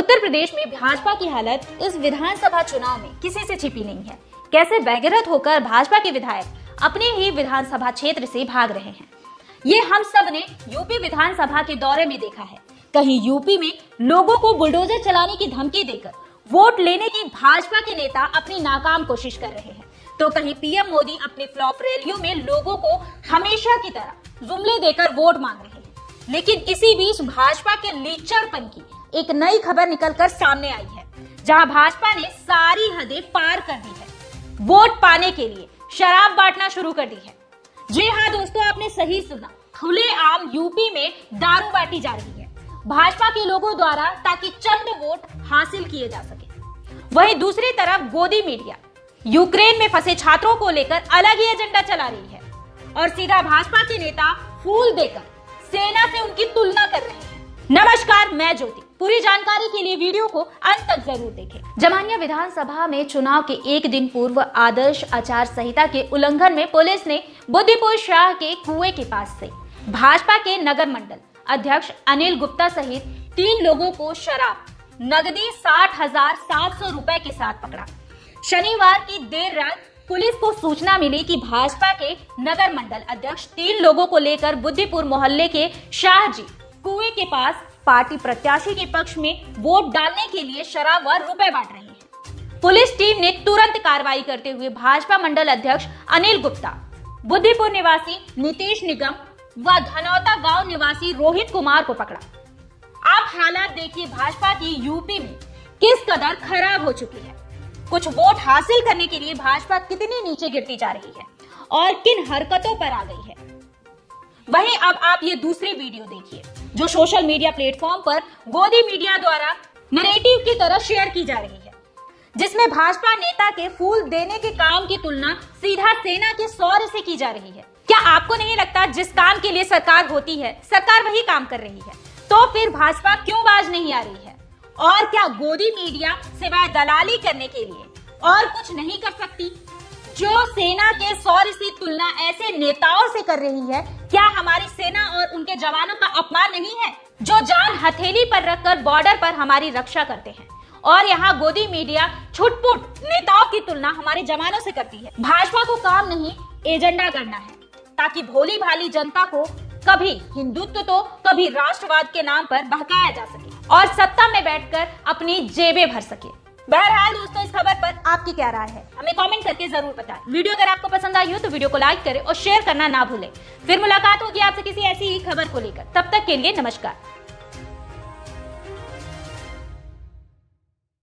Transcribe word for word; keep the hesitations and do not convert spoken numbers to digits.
उत्तर प्रदेश में भाजपा की हालत इस विधानसभा चुनाव में किसी से छिपी नहीं है। कैसे बेगैरत होकर भाजपा के विधायक अपने ही विधानसभा क्षेत्र से भाग रहे हैं, ये हम सब ने यूपी विधानसभा के दौरे में देखा है। कहीं यूपी में लोगों को बुलडोजर चलाने की धमकी देकर वोट लेने की भाजपा के नेता अपनी नाकाम कोशिश कर रहे हैं, तो कहीं पीएम मोदी अपने फ्लॉप रैलियों में लोगों को हमेशा की तरह जुमले देकर वोट मांग रहे हैं। लेकिन इसी बीच भाजपा के लीचरपन की एक नई खबर निकलकर सामने आई है, जहां भाजपा ने सारी हदें पार कर दी है। वोट पाने के लिए शराब बांटना शुरू कर दी है। जी हाँ दोस्तों, आपने सही सुना, खुलेआम यूपी में दारू बांटी जा रही है भाजपा के लोगों द्वारा, ताकि चंद वोट हासिल किए जा सके। वहीं दूसरी तरफ गोदी मीडिया यूक्रेन में फंसे छात्रों को लेकर अलग ही एजेंडा चला रही है और सीधा भाजपा के नेता फूल देकर सेना से उनकी तुलना कर रहे हैं। नमस्कार, मैं ज्योति। पूरी जानकारी के लिए वीडियो को अंत तक जरूर देखें। जमानिया विधानसभा में चुनाव के एक दिन पूर्व आदर्श आचार संहिता के उल्लंघन में पुलिस ने बुद्धिपुर शाह के कुएं के पास से भाजपा के नगर मंडल अध्यक्ष अनिल गुप्ता सहित तीन लोगों को शराब नगदी साठ हजार सात सौ रुपए के साथ पकड़ा। शनिवार की देर रात पुलिस को सूचना मिली कि भाजपा के नगर मंडल अध्यक्ष तीन लोगों को लेकर बुद्धिपुर मोहल्ले के शाहजी कुएं के पास पार्टी प्रत्याशी के पक्ष में वोट डालने के लिए शराब व रुपए बांट रहे हैं। पुलिस टीम ने तुरंत कार्रवाई करते हुए भाजपा मंडल अध्यक्ष अनिल गुप्ता, बुद्धिपुर निवासी नीतीश निगम व धनौता गांव निवासी रोहित कुमार को पकड़ा। आप हालात देखिए भाजपा की यूपी में किस कदर खराब हो चुकी है। कुछ वोट हासिल करने के लिए भाजपा कितनी नीचे गिरती जा रही है और किन हरकतों पर आ गई है। वहीं अब आप ये दूसरी वीडियो देखिए, जो सोशल मीडिया प्लेटफॉर्म पर गोदी मीडिया द्वारा नैरेटिव की तरह शेयर की जा रही है, जिसमें भाजपा नेता के फूल देने के काम की तुलना सीधा सेना के शौर्य से की जा रही है। क्या आपको नहीं लगता जिस काम के लिए सरकार होती है, सरकार वही काम कर रही है, तो फिर भाजपा क्यों बाज नहीं आ रही है? और क्या गोदी मीडिया सिवाय दलाली करने के लिए और कुछ नहीं कर सकती? जो सेना के शौर्य से तुलना ऐसे नेताओं से कर रही है, क्या हमारी सेना और उनके जवानों का अपमान नहीं है, जो जान हथेली पर रखकर बॉर्डर पर हमारी रक्षा करते हैं? और यहाँ गोदी मीडिया छुटपुट नेताओं की तुलना हमारे जवानों से करती है। भाजपा को काम नहीं एजेंडा करना है, ताकि भोली भाली जनता को कभी हिंदुत्व तो कभी राष्ट्रवाद के नाम पर बहकाया जा सके और सत्ता में बैठकर अपनी जेबें भर सके। बहरहाल दोस्तों, इस खबर पर आपकी क्या राय है, हमें कमेंट करके जरूर बताएं। वीडियो अगर आपको पसंद आई हो तो वीडियो को लाइक करें और शेयर करना ना भूलें। फिर मुलाकात होगी आपसे किसी ऐसी ही खबर को लेकर। तब तक के लिए नमस्कार।